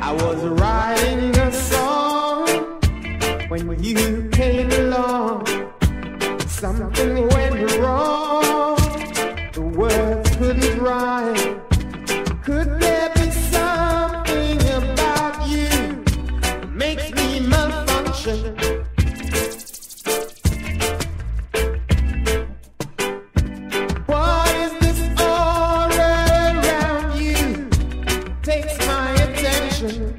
I was writing a song when you came along. Something went wrong, the words couldn't rhyme. Could there be something about you that makes me malfunction? What is this aura around you? Takes my attention.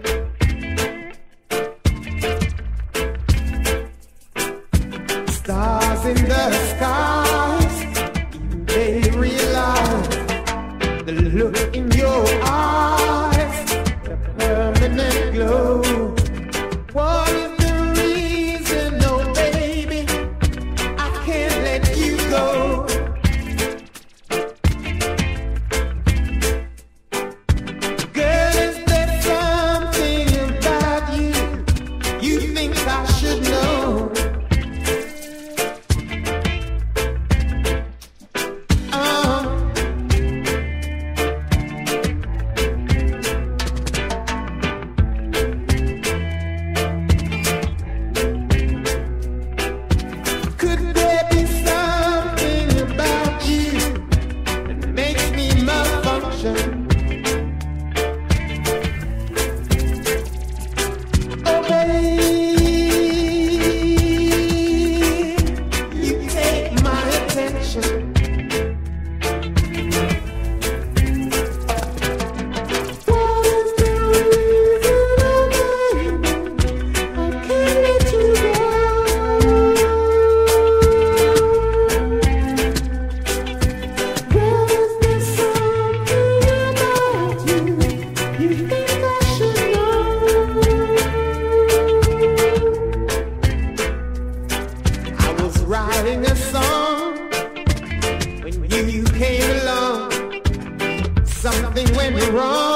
Stars in the skies, they realize the look in your eyes, the permanent glow. What is the reason, oh baby, I can't let you go? Girl, is there something about you you think I should know? Writing a song when you came along, something went wrong.